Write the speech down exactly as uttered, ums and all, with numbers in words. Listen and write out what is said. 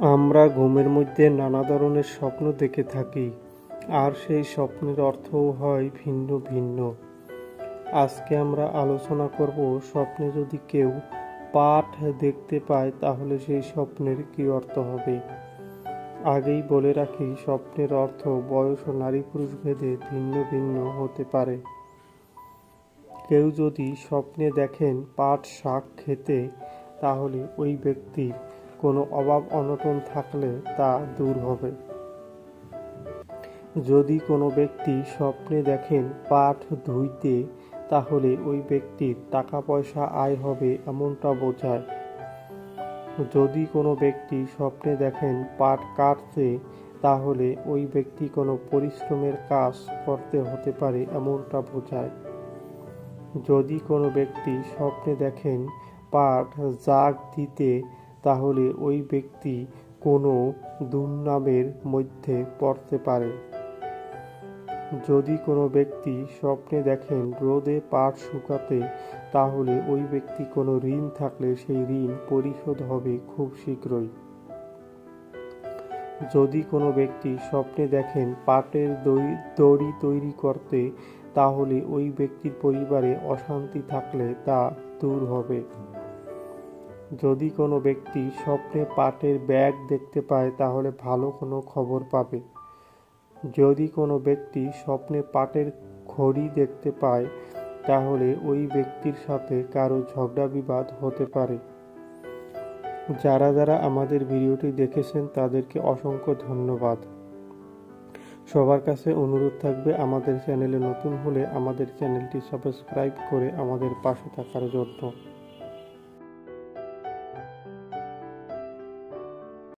আমরা ঘুমের মধ্যে নানা ধরনের স্বপ্ন দেখে থাকি, আর সেই স্বপ্নের অর্থও হয় ভিন্ন ভিন্ন। আজকে আমরা আলোচনা করব, স্বপ্নে যদি কেউ পাঠ দেখতে পায় তাহলে সেই স্বপ্নের কী অর্থ হবে। আগেই বলে রাখি, স্বপ্নের অর্থ বয়স ও নারী পুরুষ ভেদে ভিন্ন ভিন্ন হতে পারে। কেউ যদি স্বপ্নে দেখেন পাট শাক খেতে, তাহলে ওই ব্যক্তির কোনো অভাব অনটন থাকলে তা দূর হবে। যদি কোনো ব্যক্তি স্বপ্নে দেখেন পাট ধুইতে, তাহলে ওই ব্যক্তির টাকা পয়সা আয় হবে এমনটা বোঝায়। যদি কোনো ব্যক্তি স্বপ্নে দেখেন পাট কাটতে, তাহলে ওই ব্যক্তি কোনো পরিশ্রমের কাজ করতে হতে পারে এমনটা বোঝায়। যদি কোনো ব্যক্তি স্বপ্নে দেখেন পাট জাগ দিতে, তাহলে ওই ব্যক্তি কোনো দুর্নামের মধ্যে পড়তে পারে। যদি কোনো ব্যক্তি স্বপ্নে দেখেন রোদে পাট শুকাতে, তাহলে ওই ব্যক্তি কোনো ঋণ থাকলে সেই ঋণ পরিশোধ হবে খুব শীঘ্রই। যদি কোনো ব্যক্তি স্বপ্নে দেখেন পাটের দড়ি তৈরি করতে, তাহলে ওই ব্যক্তির পরিবারে অশান্তি থাকলে তা দূর হবে। যদি কোনো ব্যক্তি স্বপ্নে পাটের ব্যাগ দেখতে পায়, তাহলে ভালো কোনো খবর পাবে। যদি কোনো ব্যক্তি স্বপ্নে পাটের ঘড়ি দেখতে পায়, তাহলে ওই ব্যক্তির সাথে কারো ঝগড়া বিবাদ হতে পারে। যারা যারা আমাদের ভিডিওটি দেখেছেন তাদেরকে অসংখ্য ধন্যবাদ। সবার কাছে অনুরোধ থাকবে, আমাদের চ্যানেলে নতুন হলে আমাদের চ্যানেলটি সাবস্ক্রাইব করে আমাদের পাশে থাকার জন্য।